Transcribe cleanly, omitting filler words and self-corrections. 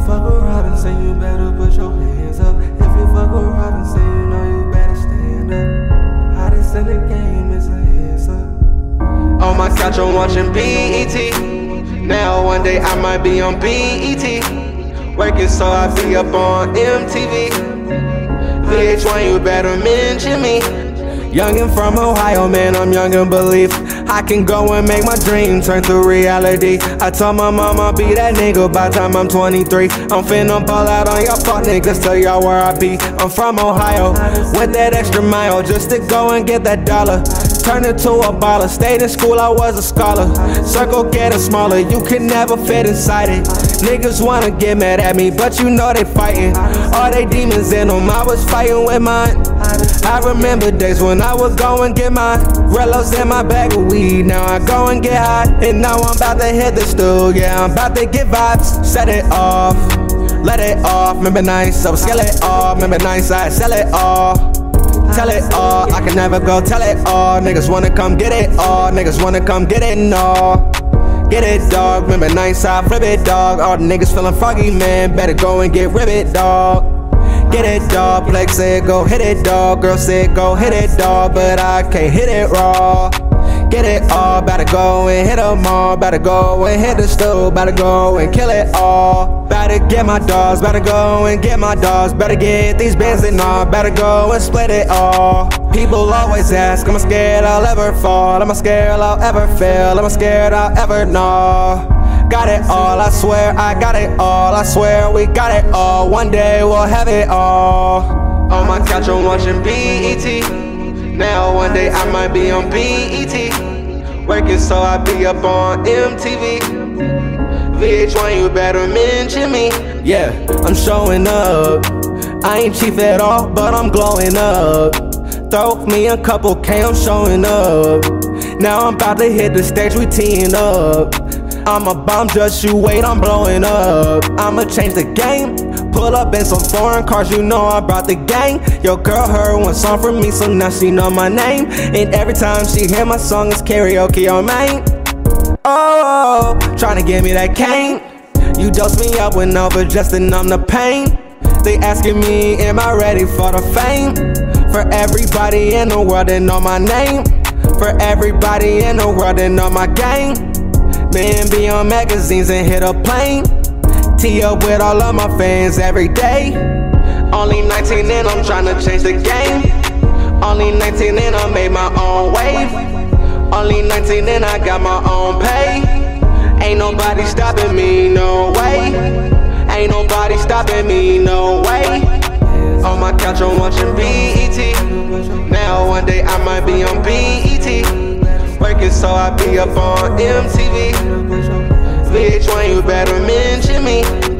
fuck with Robinson, you better put your hands up. If you fuck with Robinson, you know you better stand up. Hottest in the game is a hands up. On my couch I'm watching BET. Now one day I might be on BET. Working so I be up on MTV. VH1, you better mention me. Youngin' from Ohio, man, I'm young in belief. I can go and make my dream turn to reality. I told my mom I'll be that nigga by the time I'm 23. I'm finna ball out on y'all fuck niggas, tell y'all where I be. I'm from Ohio, went that extra mile just to go and get that dollar. Turned into a baller, stayed in school, I was a scholar. Circle getting smaller, you can never fit inside it. Niggas wanna get mad at me, but you know they fighting. All they demons in them, I was fighting with mine. I remember days when I would go and get my Rellos in my bag of weed. Now I go and get high, and now I'm about to hit the stool. Yeah, I'm about to get vibes, set it off, let it off. Remember nice, so scale it off. Remember nice, I sell it all. Tell it all, I can never go tell it all. Niggas wanna come get it all, niggas wanna come get it all. Get it, dog, remember nice, I flip it, dog. All the niggas feeling foggy, man, better go and get ribbit, dog. Get it, dog, Flex said go hit it, dog. Girl said go hit it, dog, but I can't hit it raw. Get it all, better go and hit them all. Better go and hit the stool, better go and kill it all. Better get my dogs, better go and get my dogs. Better get these bands and all, better go and split it all. People always ask, am I scared I'll ever fall? Am I scared I'll ever fail? Am I scared I'll ever know? Got it all, I swear I got it all. I swear we got it all, one day we'll have it all. On my couch I'm watching BET. Now one day I might be on BET. Working so I be up on MTV. VH1, you better mention me. Yeah, I'm showing up. I ain't chief at all, but I'm glowing up. Throw me a couple K, I'm showing up. Now I'm about to hit the stage, we teeing up. I'm a bomb, just you wait, I'm blowing up. I'ma change the game. Pull up in some foreign cars, you know I brought the gang. Your girl heard one song from me, so now she know my name. And every time she hear my song, it's karaoke on main. Oh, tryna give me that cane. You dose me up with Nova, and numb the pain. They asking me, am I ready for the fame? For everybody in the world that know my name. For everybody in the world that know my gang. Man, be on magazines and hit a plane. Tee up with all of my fans every day. Only 19 and I'm tryna change the game. Only 19 and I made my own wave. Only 19 and I got my own pay. Ain't nobody stopping me, no way. Ain't nobody stopping me, no way. On my couch I'm watching BET. Now one day I might be on BET. Working so I be up on MTV. VH1, you better mention me.